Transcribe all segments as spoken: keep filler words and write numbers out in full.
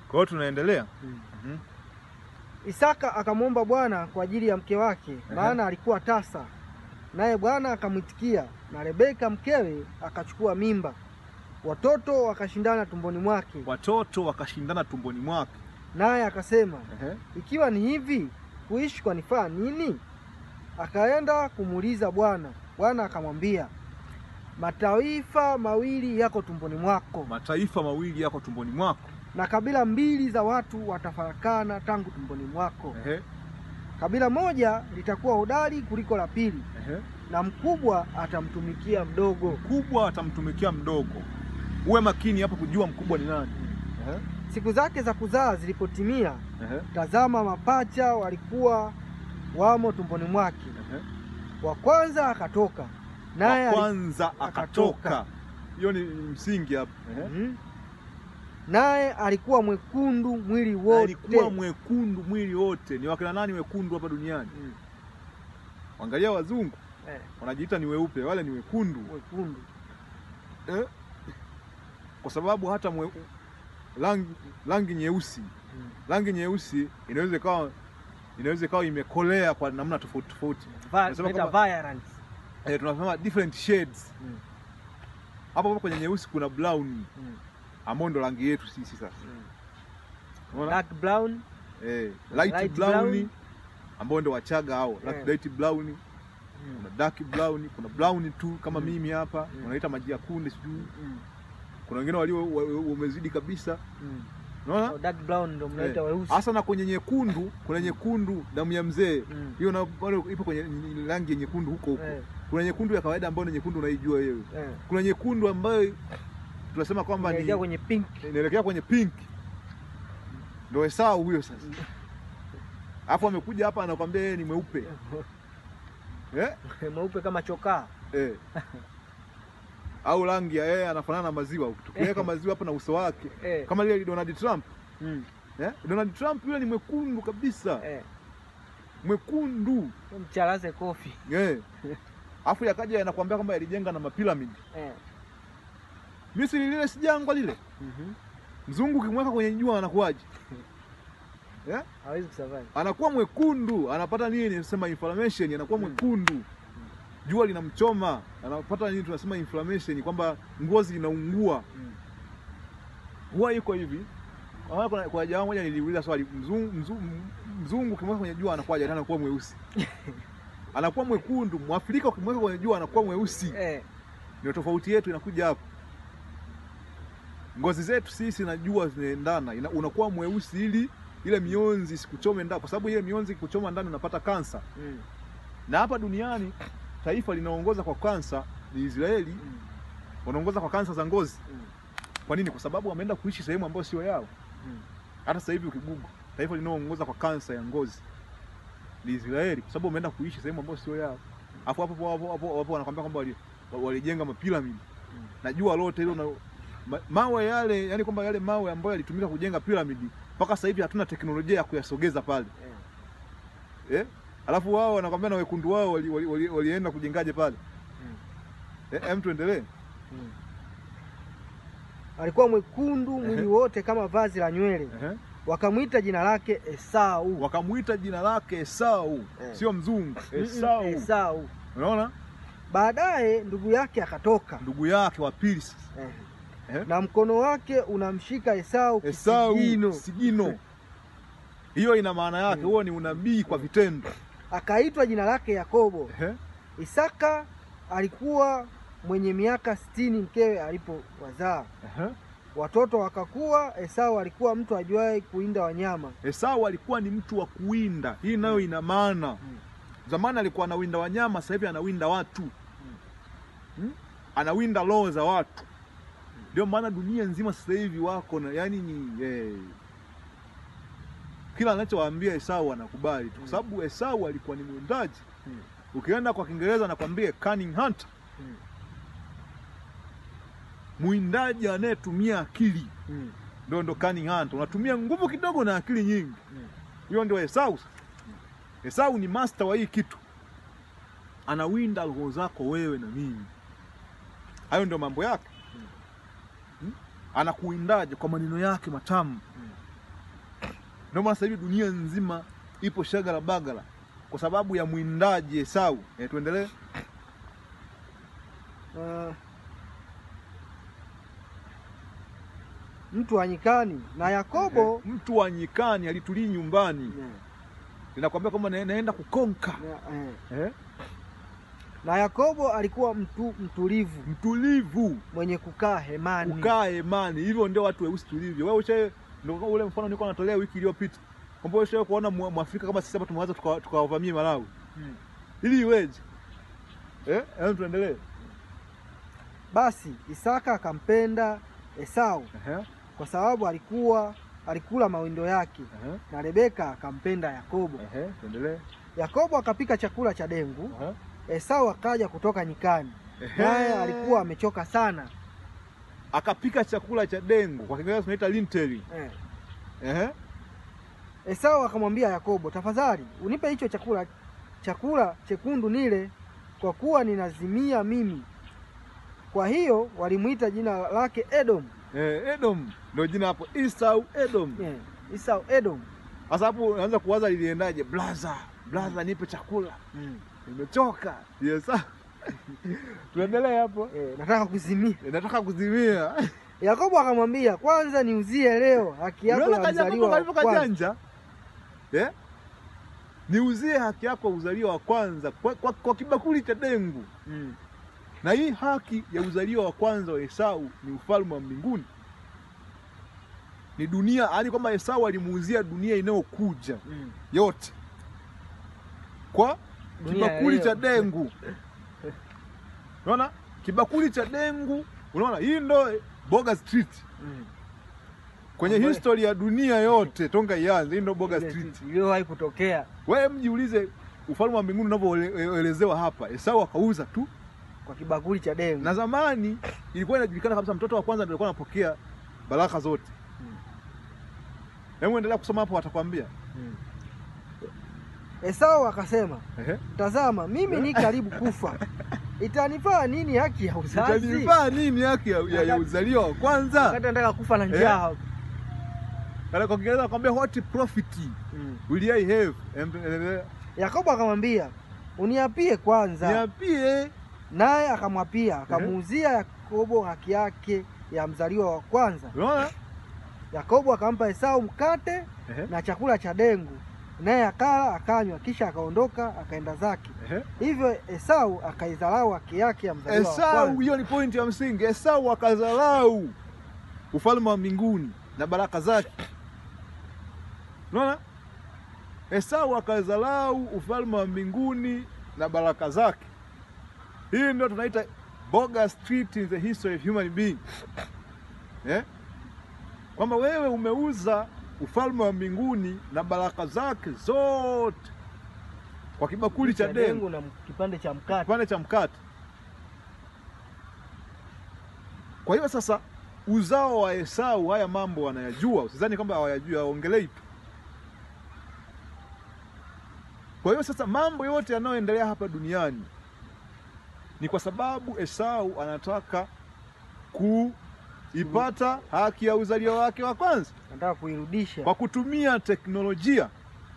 Kwa hiyo tunaendelea. Mm. Mhm. Isaka akamwomba Bwana kwa ajili ya mke wake, maana alikuwa tasa. Naye Bwana akamwitikia, na Rebeka mkewe akachukua mimba. Watoto wakashindana tumboni mwake. Watoto wakashindana tumboni mwake. Naye akasema, Ehe. ikiwa ni hivi, kuishi kwa nifaa nini? Akaenda kumuuliza Bwana. Bwana akamwambia, mataifa mawili yako tumboni mwako. Mataifa mawili yako tumboni mwako. Na kabila mbili za watu watafarakana tangu tumboni mwako. Ehe. Kabila moja litakuwa hodari kuliko la pili. Ehe. Na mkubwa atamtumikia mdogo. Mkubwa atamtumikia mdogo. Uwe makini hapo kujua mkubwa ni nani. Ehe. Siku zake za kuzaa zilipotimia, Ehe. tazama, mapacha walikuwa wamo tumboni mwake. Ehe. Wa kwanza akatoka, naye wa kwanza akatoka. akatoka. Hiyo ni msingi hapo. Ehe. Mm-hmm. Naye alikuwa mwekundu mwili wote. Alikuwa mwekundu mwili wote. Ni wakina nani wekundu hapa duniani? Mm. Angalia wazungu. Eh. Wanajiita ni weupe, wale ni wekundu. Wekundu. Eh? Kwa sababu hata mwe, rangi rangi nyeusi. Mm. Rangi nyeusi inaweza ikawa inaweza ikawa imekolea kwa namna tofauti tofauti. Tunasema violence. Eh, tunasema different shades. Mm. Hapo hapo kwenye nyeusi kuna brown. Mm. Ambao ndo rangi yetu sisi sasa. Mm. Dark brown, eh light, light brown, brown ambao ndo Wachaga hao, yeah. Light brown, mm. Kuna dark brown, kuna brown tu kama mm. mimi hapa, mm. Unaita maji ya kunde sijui. Mm. Kuna wengine walio wamezidi kabisa. Mm. Unaona? Oh, dark brown ndo mnaita weusi. Hasa na kwenye nyekundu, kuna nyekundu damu ya mzee. Hiyo mm. na ipo kwenye rangi nyekundu huko huko. Yeah. Kuna nyekundu ya kawaida ambayo ni nyekundu unaijua wewe. Yeah. Kuna nyekundu ambayo tunasema kwamba ni inaelekea kwenye pink. Inaelekea kwenye pink. Ndio Esau huyo sasa. Alafu amekuja hapa anakuambia yeye ni mweupe. Eh? Mweupe kama chokaa. Eh. Au rangi ya yeye anafanana na maziwa. Tukiweka maziwa hapa na uso wake. Eh. Kama ile Donald Trump. Mm. Eh? Donald Trump yule ni mwekundu kabisa. Eh. Mwekundu. Mchalaze kofi. Eh. Alafu yakaja anakuambia kwamba alijenga na mapiramidi. Eh. Misri lile si jangwa lile. Mhm. Mzungu kimweka kwenye jua anakuaje? Yeah? Hawezi kusurvive. Anakuwa mwekundu, anapata nini? Tunasema inflammation, anakuwa mwekundu. Mm. Jua linamchoma, anapata nini? Tunasema inflammation, kwamba ngozi inaungua. Mm. Huwa iko hivi. Kwa kwa, kwa jamaa mmoja niliuliza swali, mzungu mzungu, mzungu kimweka kwenye jua anakuaje? Anakuwa mweusi. Anakuwa mwekundu, Mwafrika kimweka kwenye jua anakuwa mweusi. Eh. Ndio tofauti yetu inakuja hapo. Ngozi zetu sisi na jua zinaendana, unakuwa mweusi ili ile mionzi sikuchome ndani, kwa sababu ile mionzi kuchoma ndani unapata kansa. Mm. Na hapa duniani taifa linaongoza kwa kansa ni Israeli. Mm. Wanaongoza kwa kansa za ngozi. Mm. Kwa nini? Kwa sababu wameenda kuishi sehemu ambayo sio yao. Mm. Hata sasa hivi ukigugu, taifa linaoongoza kwa kansa ya ngozi ni Israeli, kwa sababu wameenda kuishi sehemu ambayo sio yao. Alafu hapo hapo hapo hapo wanakuambia kwamba walijenga mapiramidi. Mm. Na jua lote hilo na mawe yale, yani kwamba yale mawe ambayo yalitumika kujenga piramidi mpaka sasa hivi hatuna teknolojia ya kuyasogeza pale. Yeah. Eh? Alafu wao wanakwambia na wekundu wao walienda wali, wali, wali kujengaje pale? Mm. Eh, hem tuendelee. Mm. Alikuwa mwekundu mwili wote kama vazi la nywele. Uh-huh. Wakamuita jina lake Esau. Wakamuita jina lake Esau. Yeah. Sio mzungu. Esau. Esau. Unaona? Baadaye ndugu yake akatoka. Ndugu yake wa pili sasa. Eh. Eh? Na mkono wake unamshika Esau kisigino. Sigino. Hiyo ina maana yake, huo ni unabii kwa vitendo. Akaitwa jina lake Yakobo. Eh? Isaka alikuwa mwenye miaka sitini mkewe alipowazaa. Eh? Watoto wakakuwa. Esau alikuwa mtu ajuaye kuinda wanyama. Esau alikuwa ni mtu wa kuwinda. Hii nayo ina maana. Hmm. Zamani alikuwa anawinda wanyama, sasa hivi anawinda watu. Hmm. Hmm? Anawinda roho za watu. Ndio maana dunia nzima sasa hivi wako na yani ni eh, kila anachowaambia Esau anakubali tu, kwa sababu Esau alikuwa ni mwindaji. Hmm. Ukienda kwa Kiingereza anakuambia cunning hunter. Hmm. Mwindaji anayetumia akili. Hmm. Ndio ndo cunning hunter. Unatumia nguvu kidogo na akili nyingi. Hiyo hmm. ndio Esau. Hmm. Esau ni master wa hii kitu. Anawinda roho zako wewe na mimi. Hayo ndio mambo yake. Hmm. Anakuindaje? Kwa maneno yake matamu. Hmm. Ndio maana sasa hivi dunia nzima ipo shagala bagala kwa sababu ya mwindaji Esau. Eh, tuendelee. Uh, mtu wa nyikani na Yakobo, eh, mtu wa nyikani alitulii nyumbani. yeah. Ninakwambia kwamba naenda kukonka. yeah, eh. Eh? Na Yakobo alikuwa mtu mtulivu, mtulivu, mwenye kukaa hemani. Kukaa hemani. Hivyo ndio watu weusi tulivyo. Wewe ushaye ndio ule mfano nilikuwa natolea wiki iliyopita. Kwamba ushaye kuona Mwafrika kama sisi hapa tumeanza tukawavamia tuka Malawi. Hmm. Ili iweje? Eh? Hebu tuendelee. Basi Isaka akampenda Esau, uh-huh. kwa sababu alikuwa alikula mawindo yake, uh-huh. na Rebeka akampenda Yakobo. Uh-huh. Tuendelee. Yakobo akapika chakula cha dengu, uh-huh. Esau akaja kutoka nyikani, uh-huh. naye alikuwa amechoka sana. Akapika chakula cha dengu, kwa Kiingereza tunaita linteri. Eh. Uh-huh. Esau akamwambia Yakobo, tafadhali unipe hicho chakula chakula chekundu nile, kwa kuwa ninazimia mimi. Kwa hiyo walimuita jina lake Edom. Eh, Edom ndio jina hapo. Esau Edom. Eh, Esau Edom. Sasa hapo unaanza kuwaza liliendaje? Blaza, blaza nipe chakula. Mm. Nimechoka. Yes. Tuendelee hapo. Eh, nataka kuzimia. Eh, nataka kuzimia. Yakobo akamwambia, kwanza niuzie leo haki yako ya uzaliwa wa kwanza. Eh? Niuzie haki yako ya uzaliwa wa kwanza kwa, kwa, kwa kibakuli cha dengu. Mm. Na hii haki ya uzaliwa wa kwanza wa Esau ni ufalme wa mbinguni. Ni dunia, yaani kwamba Esau alimuuzia dunia inayokuja mm. yote kwa dunia kibakuli cha dengu. Unaona? Kibakuli cha dengu, unaona? Hii ndo Boga Street. Mm. Kwenye Ambaye. history ya dunia yote tonga ianze, hii ndo Boga Street. Iliyowahi kutokea. Wewe mjiulize ufalme wa mbinguni unavyoelezewa hapa. Esau akauza tu kwa kibakuli cha dengu. Na zamani ilikuwa inajulikana kabisa mtoto wa kwanza ndio alikuwa anapokea baraka zote. Hmm. Hebu endelea kusoma hapo watakwambia. Hmm. Esau akasema, ehe, tazama mimi ni karibu kufa. Itanifaa nini haki ya uzazi? Itanifaa nini haki ya, ya, ya uzalio wa kwanza? Wakati nataka kufa na njaa. Kale kwa Kiingereza akamwambia what profit hmm. will I have? Yakobo akamwambia, uniapie kwanza. Niapie. Naye akamwapia, akamuuzia Yakobo haki yake ya mzaliwa wa kwanza. Unaona? Yakobo akampa Esau mkate uh-huh. na chakula cha dengu, naye akala akanywa, kisha akaondoka akaenda zake. Uh-huh. Hivyo Esau akaidharau haki yake ya mzaliwa wa kwanza. Esau, hiyo ni point ya msingi. Esau akadharau ufalme wa mbinguni na baraka zake. Unaona? Esau akadharau ufalme wa mbinguni na baraka zake. Hii ndio tunaita Boga Street in the history of human being. Eh? Kwamba wewe umeuza ufalme wa mbinguni na baraka zake zote kwa kibakuli cha dengu na kipande cha mkate. Kipande cha mkate. Kwa hiyo sasa uzao wa Esau haya mambo wanayajua, usizani kwamba hawayajui, hawaongelei tu. Kwa hiyo sasa mambo yote yanayoendelea hapa duniani ni kwa sababu Esau anataka kuipata haki ya uzalio wake wa kwanza. Anataka kuirudisha kwa kutumia teknolojia.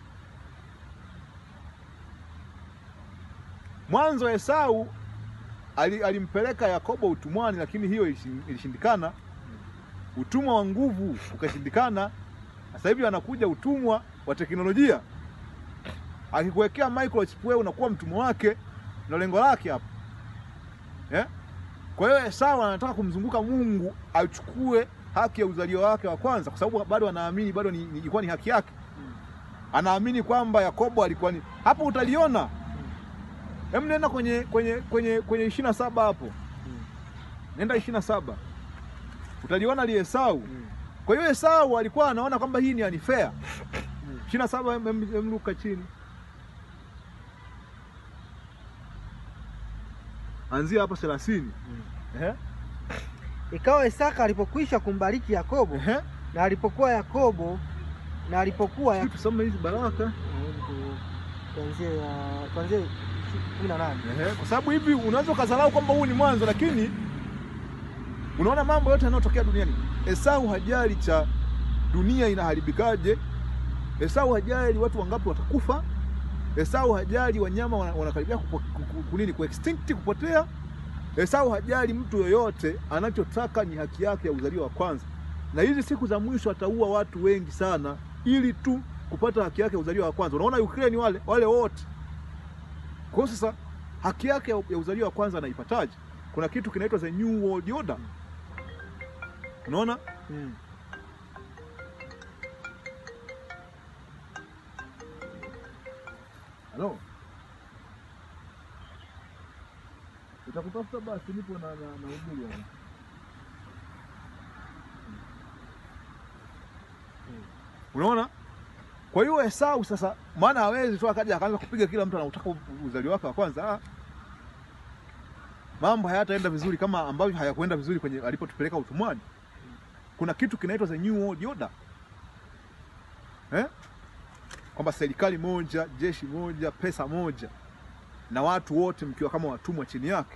Mwanzo Esau alimpeleka Yakobo utumwani, lakini hiyo ilishindikana. Utumwa wa nguvu ukashindikana. Sasa hivi anakuja utumwa wa teknolojia. Akikuwekea microchip wewe unakuwa mtumwa wake, na lengo lake hapo. Eh? Kwa hiyo Esau anataka kumzunguka Mungu achukue haki ya uzalio wake wa kwanza, kwa sababu bado anaamini bado ni ilikuwa ni haki yake. Hmm. Anaamini kwamba Yakobo alikuwa ni. Hapo utaliona. Hmm. Hem, nenda kwenye kwenye kwenye kwenye ishirini na saba hapo. Hmm. Nenda ishirini na saba. Utaliona li Esau. Hmm. Kwa hiyo Esau alikuwa anaona kwamba hii ni unfair. Hmm. ishirini na saba mluka chini. Anzia hapo thelathini. Hmm. Eh? Ikawa Isaka alipokwisha kumbariki Yakobo, uh-huh. na alipokuwa Yakobo na alipokuwa Yakobo tusome hizi baraka kuanzia kuanzia kumi na nane. Eh, kwa sababu hivi unaweza kudharau kwamba huu ni mwanzo, lakini unaona mambo yote yanayotokea duniani. Esau hajali cha dunia inaharibikaje, Esau hajali watu wangapi watakufa. Esau hajali wanyama wanakaribia kunini ku extinct kupotea. Esau hajali mtu yoyote, anachotaka ni haki yake ya uzalio wa kwanza. Na hizi siku za mwisho ataua watu wengi sana ili tu kupata haki yake ya uzalio wa kwanza. Unaona Ukraine wale wale wote. Kwa sasa haki yake ya uzalio wa kwanza anaipataje? Kuna kitu kinaitwa the new world order. Unaona? Mm. Hello. Utakutafuta basi nipo na na Mahubiri hapa. Unaona? Kwa hiyo Esau sasa maana hawezi tu akaja akaanza kupiga kila mtu anataka uzalio wake wa kwanza. Ah. Mambo hayataenda vizuri kama ambavyo hayakwenda vizuri kwenye alipotupeleka utumwani. Kuna kitu kinaitwa the new world order. Eh? Kwamba serikali moja, jeshi moja, pesa moja na watu wote mkiwa kama watumwa chini yake.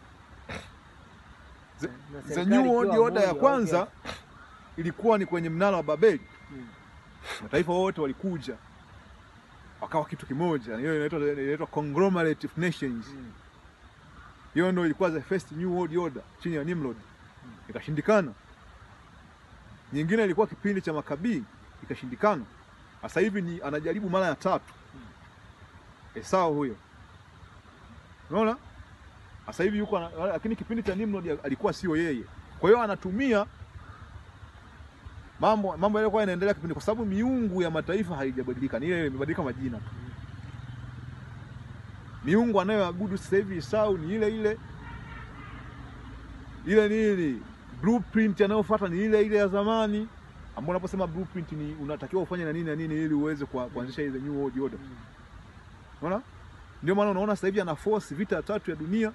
The, the new world order ya kwanza okay. Ilikuwa ni kwenye mnara wa Babeli. Hmm. Mataifa wote walikuja wakawa kitu kimoja. Hiyo inaitwa inaitwa conglomerate of nations. Hmm. Hiyo ndio ilikuwa the first new world order chini ya Nimrod. Hmm. Ikashindikana. Nyingine ilikuwa kipindi cha Makabii, ikashindikana. Sasa hivi ni anajaribu mara ya tatu. Hmm. Esau huyo. Unaona? Sasa hivi yuko lakini kipindi cha Nimrod alikuwa sio yeye. Kwa hiyo anatumia mambo mambo yalikuwa yanaendelea kipindi kwa sababu miungu ya mataifa haijabadilika. Ni ile imebadilika majina tu. Miungu anayoabudu sasa hivi Esau ni ile ile. Ile nini? Blueprint anayofuata ni ile ile ya zamani. Ambapo unaposema blueprint ni unatakiwa ufanye na nini na nini ili uweze kuanzisha ile new world order. Unaona? Ndio maana unaona sasa hivi ana force vita ya tatu ya dunia.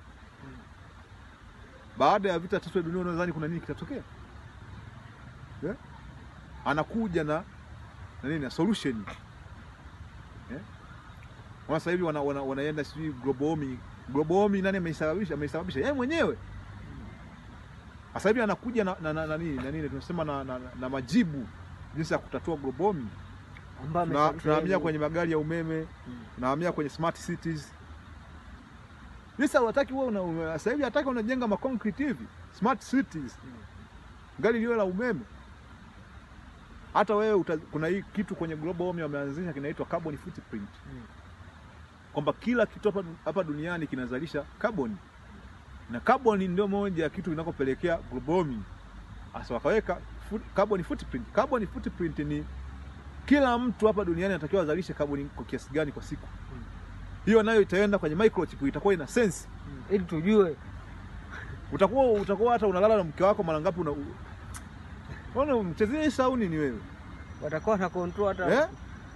Baada ya vita tatu ya dunia unadhani kuna nini kitatokea? Yeah? Anakuja na na nini na solution. Yeah? Wana sasa hivi wana, wana, wanaenda sijui global warming. Global warming nani ameisababisha? Ameisababisha yeye mwenyewe. Sasa hivi anakuja na na, na, na nini na nini tunasema na, na, na majibu jinsi ya kutatua global warming. Na tunahamia kwenye magari ya umeme, tunahamia hmm. kwenye smart cities. Sasa wataki wewe sasa hivi hataki unajenga ma concrete hivi, smart cities. Hmm. Gari liwe la umeme. Hata wewe uta, kuna hii kitu kwenye global warming wameanzisha kinaitwa carbon footprint. Hmm. Kwamba kila kitu hapa hapa duniani kinazalisha carbon. Na carbon ndio moja ya kitu kinakopelekea global warming. Asa wakaweka foot, carbon footprint. Carbon footprint ni kila mtu hapa duniani anatakiwa azalishe carbon kwa kiasi gani kwa siku. Hmm. Hiyo nayo itaenda kwenye microchip, itakuwa ina sense. Hmm. Ili tujue. Utakuwa utakuwa hata unalala na mke wako mara ngapi una Unaona mchezee sauni ni wewe. Watakuwa na control hata. Eh?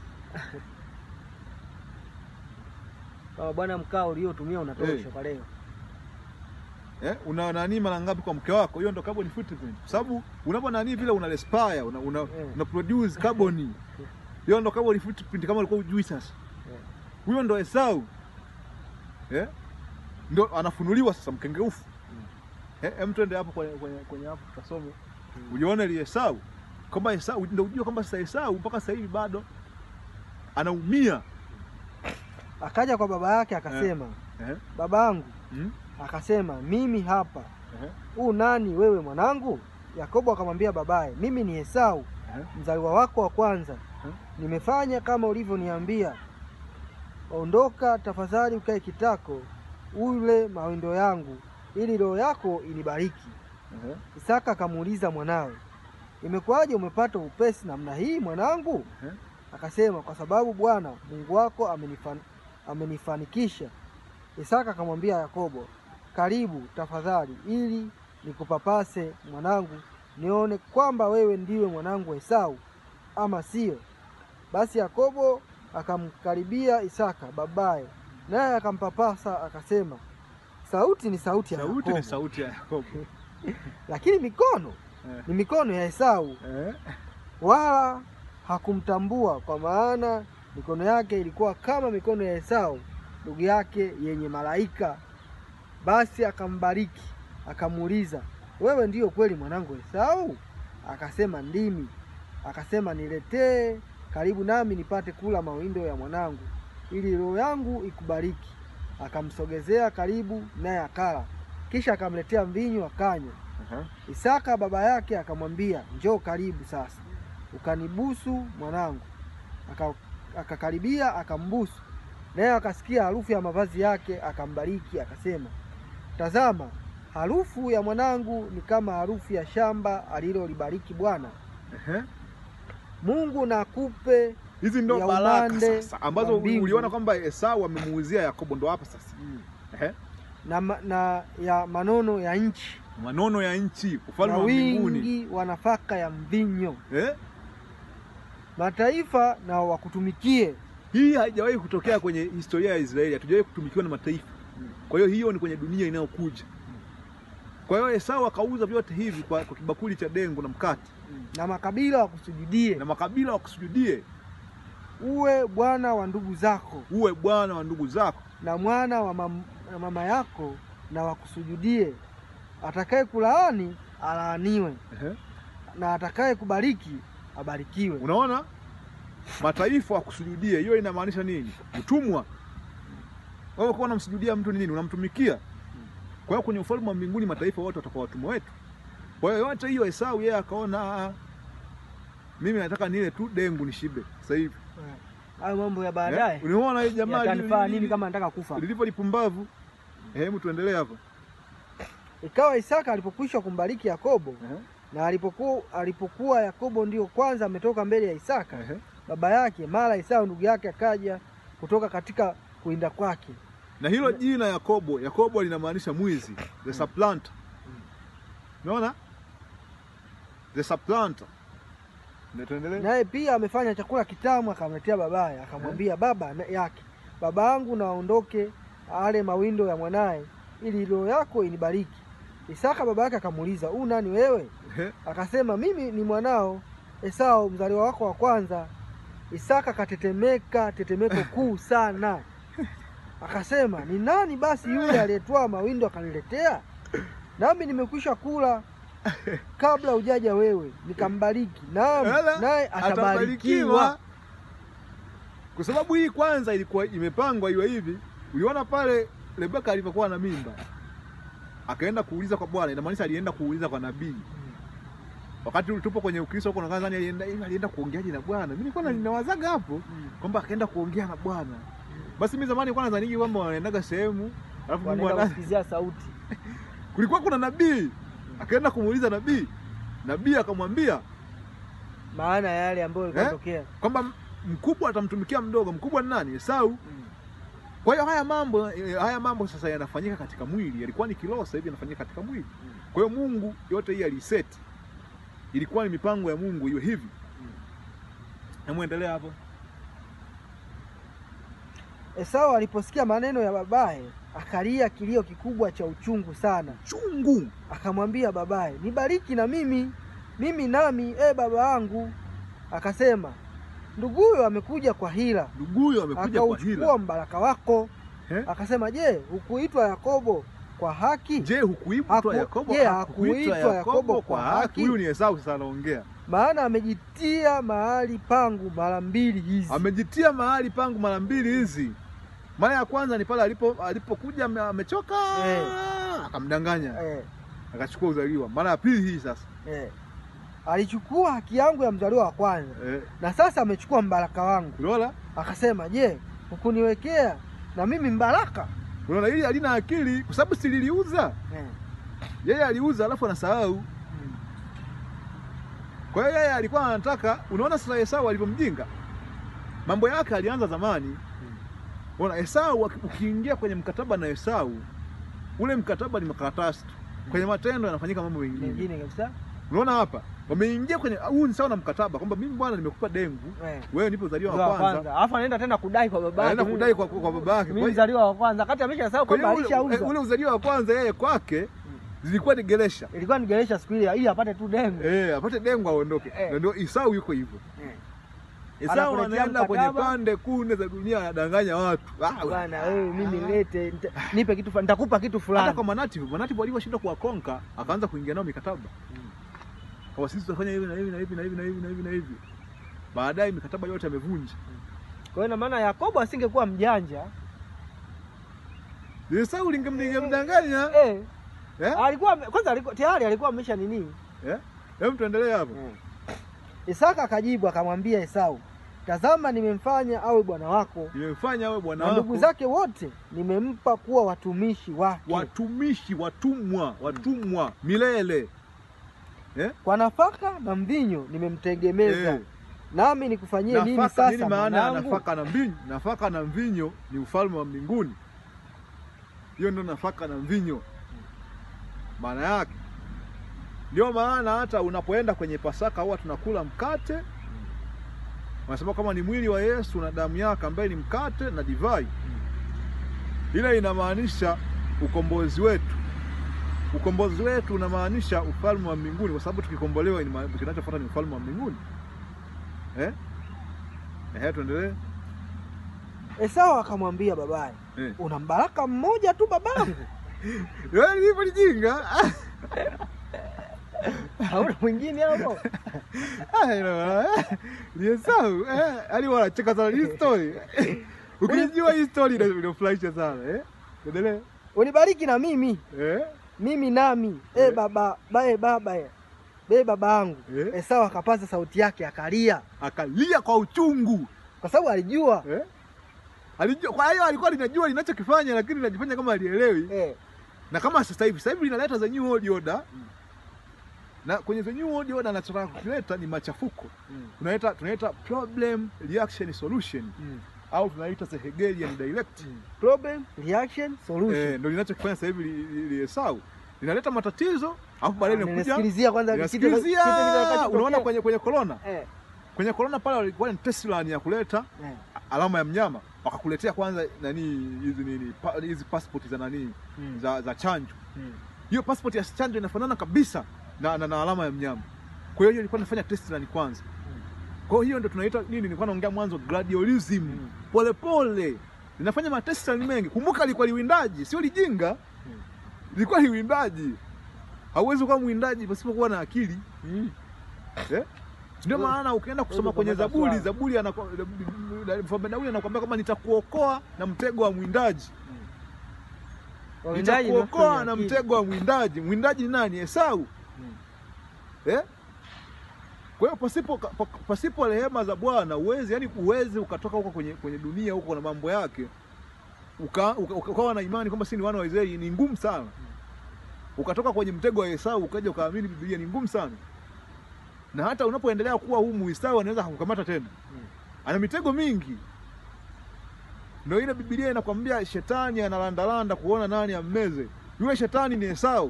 Kama bwana mkao uliotumia unatosha hey. Kwa leo. Eh, una nani mara ngapi kwa mke wako? Hiyo ndo carbon footprint. Kwa sababu unapo nani vile una respire, una una, yeah. una produce carbon. Hiyo ndo carbon footprint kama ulikuwa hujui sasa. Yeah. Huyo ndo Esau. Eh? Ndo anafunuliwa sasa mkengeufu. Mm. Eh, hem twende hapo kwenye kwenye, kwenye hapo tutasome. Mm. Uliona ile Esau. Kama Esau ndio unajua kwamba sasa Esau mpaka sasa hivi bado anaumia. Akaja kwa baba yake akasema, eh. Eh. Babangu. Mm. Akasema mimi hapa. Huu uh-huh. Nani wewe mwanangu? Yakobo akamwambia babaye, mimi ni Esau, uh-huh. mzaliwa wako wa kwanza. Uh-huh. Nimefanya kama ulivyoniambia. Ondoka tafadhali ukae kitako ule mawindo yangu ili roho yako inibariki. Uh-huh. Isaka akamuuliza mwanawe, imekuwaje umepata upesi namna hii mwanangu? Uh-huh. Akasema kwa sababu Bwana Mungu wako amenifan, amenifanikisha. Isaka akamwambia Yakobo, karibu tafadhali ili nikupapase mwanangu nione kwamba wewe ndiwe mwanangu Esau ama sio. Basi Yakobo akamkaribia Isaka babaye, naye akampapasa akasema, sauti ni sauti ya Yakobo. Sauti ni sauti ya Yakobo. Lakini mikono eh. ni mikono ya Esau. Eh. Wala hakumtambua kwa maana mikono yake ilikuwa kama mikono ya Esau ndugu yake yenye malaika. Basi akambariki, akamuuliza, wewe ndiyo kweli mwanangu Esau? Akasema ndimi. Akasema niletee karibu nami nipate kula mawindo ya mwanangu, ili roho yangu ikubariki. Akamsogezea karibu, naye akala, kisha akamletea mvinyo akanywa. uh-huh. Isaka baba yake akamwambia, njoo karibu sasa ukanibusu mwanangu. Akakaribia akambusu, naye akasikia harufu ya mavazi yake, akambariki akasema, tazama, harufu ya mwanangu ni kama harufu ya shamba alilolibariki Bwana. uh-huh. Mungu na akupe. Hizi ndo baraka sasa ambazo uliona kwamba Esau amemuuzia Yakobo, ndo hapa sasa. mm. uh-huh. na, na ya manono ya nchi, manono ya nchi, ufalme wa mbinguni, wingi wa nafaka ya mvinyo. eh? Mataifa na wakutumikie. Hii haijawahi kutokea kwenye historia ya Israeli, hatujawahi kutumikiwa na mataifa. mm. Kwa hiyo hiyo ni kwenye dunia inayokuja. Kwa hiyo Esau akauza vyote hivi kwa, kwa kibakuli cha dengu na mkate. mm. na makabila wakusujudie, na makabila wakusujudie. Uwe bwana wa ndugu zako, uwe bwana wa ndugu zako, na mwana wa mam, na mama yako na wakusujudie. Atakaye kulaani alaaniwe, uh-huh. na atakaye kubariki abarikiwe. Unaona? Mataifa wakusujudie, hiyo inamaanisha nini? Utumwa. Wewe kwa unamsujudia mtu ni nini? Unamtumikia. Kwa hiyo kwenye ufalme wa mbinguni mataifa wote watakuwa watumwa wetu. Kwa hiyo yote hiyo Esau yeye akaona, mimi nataka nile tu dengu nishibe sasa hivi. Hayo mambo ya baadaye. Unaona hii jamaa yatanifaa nini kama nataka kufa? Lilivyo lipumbavu. Hebu tuendelee hapa. Ikawa Isaka alipokwisha kumbariki Yakobo, uh-huh. na alipokuwa alipokuwa Yakobo ndio kwanza ametoka mbele ya Isaka, uh-huh. baba yake, mara Esau ndugu yake akaja kutoka katika kuinda kwake. Na hilo jina Yakobo, Yakobo linamaanisha mwizi, the supplanter. Unaona? The supplanter. Naye pia amefanya chakula kitamu akamletea babaye, akamwambia, eh? baba yake, baba yangu naondoke ale mawindo ya mwanae, ili roho yako inibariki. Isaka baba yake akamuuliza, u nani wewe? eh? Akasema, mimi ni mwanao Esau, mzaliwa wako wa kwanza. Isaka katetemeka tetemeko kuu sana. Akasema, ni nani basi yule aliyetoa mawindo akaniletea? Nami nimekwisha kula kabla hujaja wewe, nikambariki, naam naye atabarikiwa. Kwa sababu hii kwanza ilikuwa imepangwa iwe hivi. Uliona pale Rebeka alipokuwa na mimba, akaenda kuuliza kwa Bwana, inamaanisha alienda kuuliza kwa nabii. hmm. Wakati tupo kwenye Ukristo huko na Tanzania, alienda alienda kuongeaje na Bwana? Mimi nilikuwa ninawazaga hapo hmm. kwamba akaenda kuongea na Bwana. hmm. Basi mimi zamani nilikuwa nadhani kwamba wanaendaga sehemu alafu Mungu anasikizia sauti. Kulikuwa kuna nabii, akaenda kumuuliza nabii, nabii akamwambia maana yale ambayo yalitokea, eh? kwamba mkubwa atamtumikia mdogo. Mkubwa ni nani? Esau. mm. Kwa hiyo haya mambo haya mambo sasa yanafanyika katika mwili, yalikuwa ni kiroho, sasa hivi yanafanyika katika mwili. mm. Kwa hiyo Mungu yote hii aliset, ilikuwa ni mipango ya Mungu iwe hivi. mm. Na muendelea hapo. Esau aliposikia maneno ya babaye akalia kilio kikubwa cha uchungu sana. Chungu. Akamwambia babaye, nibariki na mimi, mimi nami, e baba yangu. Akasema, ndugu huyo amekuja kwa hila. Ndugu huyo amekuja kwa hila. Akauchukua mbaraka wako. He? Akasema, je, hukuitwa Yakobo kwa haki? Je, hukuitwa Haku, Yakobo? Je, hakuitwa Yakobo kwa haki? Huyu ni Esau sasa anaongea. Maana amejitia mahali pangu mara mbili hizi. Amejitia mahali pangu mara mbili hizi. Mara ya kwanza ni pale alipo alipokuja amechoka, eh. akamdanganya, eh. akachukua uzaliwa. Mara ya pili hii sasa, eh. alichukua haki yangu ya mzaliwa wa kwanza, eh. na sasa amechukua mbaraka wangu. Unaona? Akasema, je, hukuniwekea na mimi mbaraka? Unaona, hili halina akili, kwa sababu si liliuza. eh. Yeye aliuza alafu anasahau. hmm. Kwa hiyo yeye alikuwa anataka, unaona sasa Esau alipomjinga, mambo yake alianza zamani. Unaona, Esau ukiingia kwenye mkataba na Esau, ule mkataba ni makaratasi tu. Kwenye matendo yanafanyika mambo mengine. Mengine kabisa. Unaona hapa, wameingia kwenye huu ni sawa na mkataba kwamba mimi bwana nimekupa dengu, eh. wewe nipo uzaliwa wa kwanza. Alafu anaenda tena kudai kwa babake. Anaenda kudai kwa kwa babake. Mimi uzaliwa wa kwanza. Kati ameshasahau kwamba alishauza. Ule uzaliwa wa kwanza yeye kwake zilikuwa ni geresha. Ilikuwa ni geresha siku ile ili apate tu dengu. Eh, apate dengu aondoke. Eh. Na ndio Esau yuko hivyo. Eh. Esau anaenda kwenye pande kune za dunia anadanganya watu. Ah bwana, wewe mimi lete nipe kitu, nitakupa kitu fulani. Hata kwa Manatibu, Manatibu walivyoshinda kuwakonka, akaanza kuingia nao mikataba. Mm. Kwa sisi tutafanya hivi na hivi na hivi na hivi na hivi na hivi na hivi. baadaye mikataba yote amevunja. Kwa hiyo ina maana Yakobo asingekuwa mjanja, Esau lingemdanganya. Eh. Eh? Alikuwa kwanza alikuwa tayari alikuwa amesha nini? Eh? Hebu tuendelee hapo. Eh. Isaka akajibu akamwambia Esau, tazama nimemfanya awe bwana wako. Nimemfanya awe bwana wako. Na ndugu zake wote nimempa kuwa watumishi wake. Watumishi, watumwa, watumwa milele. Eh? Kwa nafaka na mvinyo nimemtegemeza. Eh. Nami nikufanyie nini sasa? Nini maana ya nafaka na mvinyo? Nafaka na mvinyo ni ufalme wa mbinguni. Hiyo ndio nafaka na mvinyo. Maana yake. Ndio maana hata unapoenda kwenye Pasaka huwa tunakula mkate. Wanasema kama ni mwili wa Yesu na damu yake ambaye ni mkate na divai. Ile inamaanisha ukombozi wetu. Ukombozi wetu unamaanisha ufalme wa mbinguni, kwa sababu tukikombolewa kinachofuata ni ufalme wa mbinguni. Eh? Eh, tuendelee. Esau akamwambia babaye, eh, una mbaraka mmoja tu babangu. Wewe ni hivyo jinga. Hauna mwingine hapo. Ah, ni Esau. Eh, ali wala cheka sana hii story. Ukijua hii story ndio flasha sana, eh? Endelee. Unibariki na mimi. Eh? Mimi nami. Eh, eh baba, bae baba. Be babangu. Eh? Esau akapaza sauti yake akalia. Akalia kwa uchungu. Kwa sababu alijua. Eh? Alijua. Kwa hiyo alikuwa linajua linachokifanya lakini linajifanya kama alielewi. Eh. Na kama sasa hivi, sasa hivi linaleta za new world order. Mm. Na kwenye the new world order anataka kuleta ni machafuko. Mm. Tunaita tunaita problem reaction solution. Mm. Au tunaita the Hegelian dialect. Mm. Problem reaction solution. Eh, ndio linachokifanya sasa hivi li Esau. Linaleta matatizo, alafu baadaye inakuja. Ninasikilizia kwanza kitu unaona kwenye kwenye corona. Eh. Kwenye corona pale walikuwa ni Tesla ni ya kuleta eh, alama ya mnyama. Wakakuletea kwanza nani hizi nini hizi passport za nani hmm, za za chanjo. Hmm. Hiyo passport ya chanjo inafanana kabisa na, na, na alama ya mnyama. Kwa hiyo ilikuwa inafanya Tesla ni kwanza. Hmm. Kwa hiyo ndio tunaita nini, nilikuwa naongea mwanzo gradualism. Hmm. Pole pole. Linafanya matesta ni mengi. Kumbuka alikuwa liwindaji, sio lijinga. Hmm. Ilikuwa liwindaji. Hauwezi kuwa mwindaji pasipokuwa na akili. Hmm. Eh? Ndio maana ukienda kusoma kwenye Zaburi, Zaburi anakwambia Daudi anakuambia kama nitakuokoa na mtego wa mwindaji. Hmm. Nitakuokoa na mtego wa mwindaji. Mwindaji ni nani? Esau. Hmm. Eh? Kwa hiyo pasipo pasipo rehema za Bwana uwezi, yani uwezi ukatoka huko kwenye kwenye dunia huko na mambo yake. Ukawa uka, uka na imani kwamba si ni wana wa Israeli, ni ngumu sana. Hmm. Ukatoka kwenye mtego wa Esau ukaja ukaamini Biblia, ni ngumu sana. Na hata unapoendelea kuwa humu Esau anaweza kukukamata tena. Hmm. Ana mitego mingi. Ndio ile Biblia inakwambia shetani analandalanda kuona nani ammeze. Yule shetani ni Esau.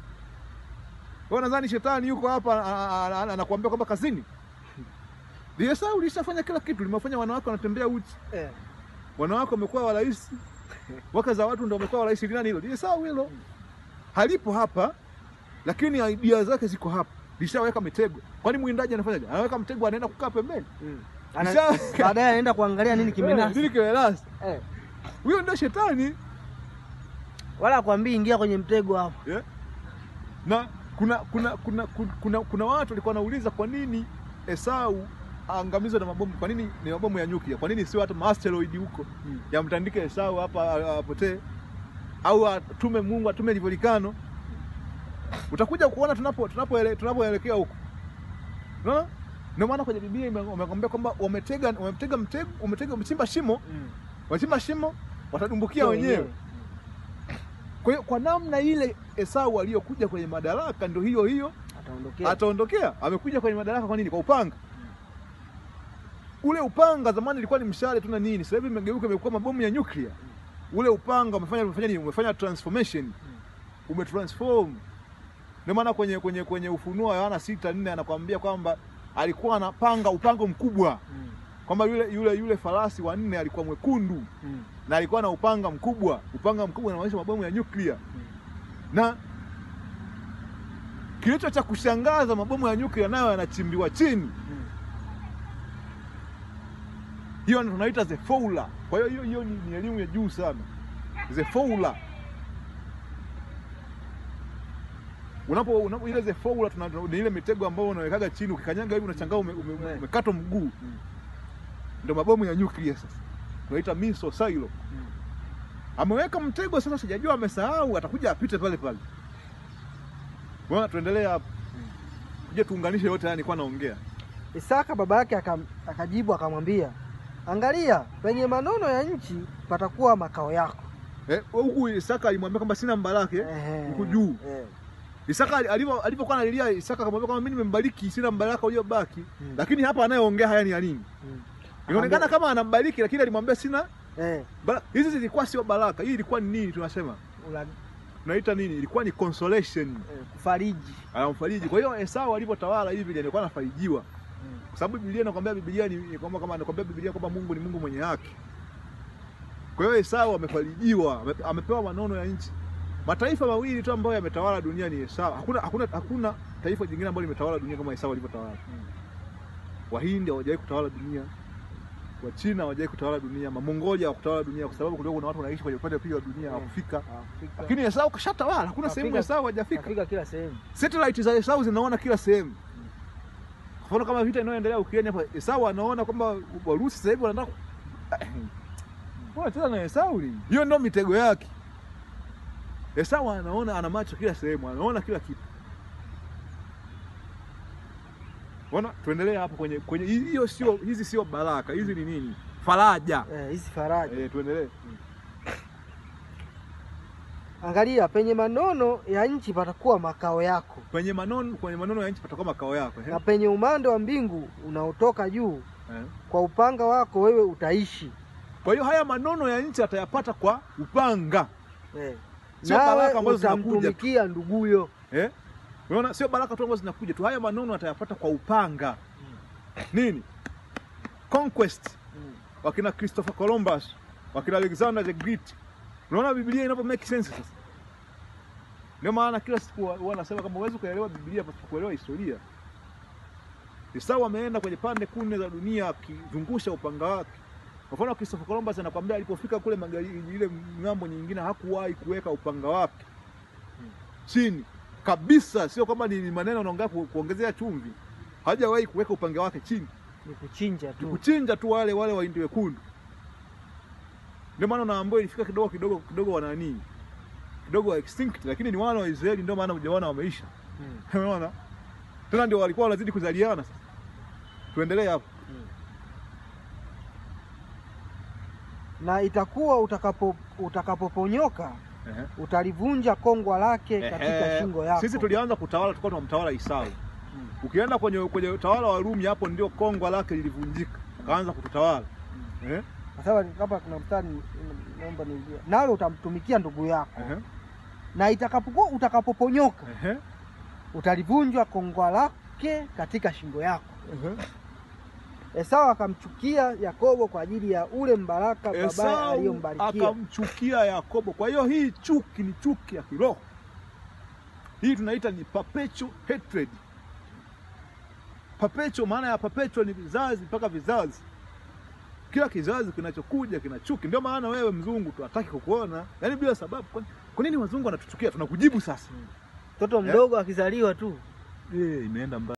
Wewe nadhani shetani yuko hapa anakuambia kwamba kazini? Ni Esau alishafanya kila kitu, limefanya wanawake wanatembea uchi. Eh. Wanawake wamekuwa wa rais. Wake za watu ndio wamekuwa wa rais, nani hilo? Ni Esau hilo. Halipo hapa lakini idea zake ziko hapa. Lishaweka mitego. Kwani mwindaji anafanyaje? Anaweka mtego anaenda kukaa pembeni. Mm. Ana baadaye anaenda kuangalia nini kimenasa. Nini kimenasa? Eh. Huyo ndio shetani. Wala akwambii ingia kwenye mtego hapo. Yeah. Na kuna kuna kuna kuna kuna watu walikuwa wanauliza kwa nini Esau aangamizwe na mabomu? Kwa nini ni mabomu ya nyuklia? Kwa nini sio hata asteroid huko? Hmm. Yamtandike Esau hapa apotee? Au atume Mungu atume volcano? Utakuja kuona tunapo tunapoelekea tunapoelekea huko. Unaona? Ndio maana kwenye Biblia imekwambia kwamba wametega wametega mtego, wametega mchimba shimo. Mm. Wachimba shimo watadumbukia wenyewe. Kwa hiyo kwa namna ile Esau aliyokuja kwenye madaraka ndio hiyo hiyo ataondokea. Ataondokea. Amekuja kwenye madaraka kwa nini? Kwa upanga. Mm. Ule upanga zamani ilikuwa ni mshale tu na nini. Sasa hivi imegeuka imekuwa mabomu ya nyuklia. Mm. Ule upanga umefanya umefanya nini? Umefanya transformation. Mm. Umetransform. Ndio maana kwenye kwenye kwenye Ufunuo Yohana sita nne anakuambia kwamba alikuwa anapanga upango mkubwa. Mm. Kwamba yule yule yule farasi wa nne alikuwa mwekundu. Mm. Na alikuwa na upanga mkubwa. Upanga mkubwa unamaanisha mabomu ya nyuklia. Mm. Na kilicho cha kushangaza mabomu ya nyuklia nayo yanachimbiwa chini. Mm. Hiyo ndio tunaita the Fowler. Kwa hiyo hiyo hiyo ni elimu ya juu sana. The Fowler. Unapo, unapo ile ze formula tuna ile mitego ambayo unawekaga chini ukikanyanga hivi unachangaa umekata ume, ume mguu. Mm. Ndio mabomu ya nuclear sasa. Tunaita missile silo. Mm. Ameweka mtego sasa, sijajua amesahau, atakuja apite pale pale. Bwana tuendelee hapo. Mm. Kuja tuunganishe yote haya nilikuwa naongea. Isaka baba yake akajibu akamwambia, angalia penye manono ya nchi patakuwa makao yako. Eh, huku Isaka alimwambia kwamba sina mbaraka huko juu. Eh. Isaka alipokuwa analilia, Isaka akamwambia kwamba mimi nimembariki, sina mbaraka uliobaki. Hmm. Lakini hapa anayeongea haya ni ya nini? Hmm. Inaonekana kama anambariki lakini alimwambia sina. Eh. Hizi zilikuwa sio baraka. Hii ilikuwa ni nini tunasema? Ula... Tunaita nini? Ilikuwa ni consolation. Eh, kufariji. Anamfariji. Kwa hiyo Esau alipotawala hivi alikuwa anafarijiwa. Hmm. Kwa sababu Biblia inakwambia Biblia ni kwamba kama anakwambia Biblia kwamba Mungu ni Mungu mwenye haki. Kwa hiyo Esau amefarijiwa, amepewa manono ya nchi. Mataifa mawili tu ambayo yametawala dunia ni Esau. Hakuna hakuna hakuna taifa jingine ambalo limetawala dunia kama Esau alivyotawala. Hmm. Wahindi hawajawahi kutawala dunia. Wachina hawajawahi kutawala dunia. Mamongolia hawakutawala dunia kwa sababu kulikuwa kuna watu wanaishi kwenye upande pili wa dunia hawakufika. Hmm. Lakini Esau kashatawala. Hakuna sehemu Esau hajafika. Kafika kila sehemu. Satellite za Esau zinaona kila sehemu. Hmm. Kwa mfano kama vita inayoendelea Ukraine hapa, Esau anaona kwamba Warusi sasa hivi wanataka Bwana tena na Esau ni. Hiyo ndio mitego yake. Esau anaona, ana macho kila sehemu, anaona kila kitu. Bwana tuendelee hapo kwenye kwenye hiyo sio, hizi sio baraka, hizi ni nini? Faraja. Eh, hizi faraja. Eh, tuendelee. Hmm. Angalia penye manono ya nchi patakuwa makao yako. Penye manono, kwenye manono ya nchi patakuwa makao yako. Na penye umande wa mbingu unaotoka juu, eh, kwa upanga wako wewe utaishi. Kwa hiyo haya manono ya nchi atayapata kwa upanga. Eh. Sio baraka ambazo zinakuja nduguyo. Eh? Unaona sio baraka tu ambazo zinakuja tu. Haya manono atayapata kwa upanga. Hmm. Nini? Conquest. Hmm. Wakina Christopher Columbus, wakina Alexander the Great. Unaona Biblia inapo make sense sasa. Ndio maana kila siku wanasema kama uwezo kuelewa Biblia pasipo kuelewa historia. Esau ameenda kwenye pande kune za dunia akizungusha upanga wake. Kwa mfano Christopher Columbus anakuambia alipofika kule magari ile ng'ambo nyingine hakuwahi kuweka upanga wake hmm. chini kabisa, sio kama ni maneno anaongea kuongezea chumvi. Hajawahi kuweka upanga wake chini, ni kuchinja tu. Ni kuchinja tu wale wale Wahindi wekundu. Ndio maana naambiwa ilifika kidogo kidogo kidogo wana nini? Kidogo wa extinct, lakini ni wana wa Israeli ndio maana hujaona wameisha. Hmm. Unaona? Tena ndio walikuwa wanazidi kuzaliana sasa. Tuendelee hapo. Hmm. Na itakuwa utakapo utakapoponyoka, uh-huh, utalivunja kongwa lake katika uh-huh. shingo yako. Sisi tulianza kutawala tulikuwa tunamtawala Esau. Hmm. Ukienda kwenye kwenye utawala wa Rumi hapo ndio kongwa lake lilivunjika. Akaanza kututawala. Hmm. Eh? Sasa kama kuna mstari naomba niingie. Nawe utamtumikia ndugu yako. Uh-huh. Na itakapokuwa utakapoponyoka, uh-huh, utalivunjwa kongwa lake katika shingo yako. Uh-huh. Esau akamchukia Yakobo kwa ajili ya ule mbaraka baba aliyombarikia. Akamchukia Yakobo. Kwa hiyo hii chuki ni chuki ya kiroho. Hii tunaita ni perpetual hatred. Perpetual, maana ya perpetual ni vizazi mpaka vizazi. Kila kizazi kinachokuja kina chuki. Ndio maana wewe mzungu tu hataki kukuona. Yaani bila sababu. Kwa nini wazungu wanatuchukia? Tunakujibu sasa. Mtoto mdogo akizaliwa tu eh imeenda mbali.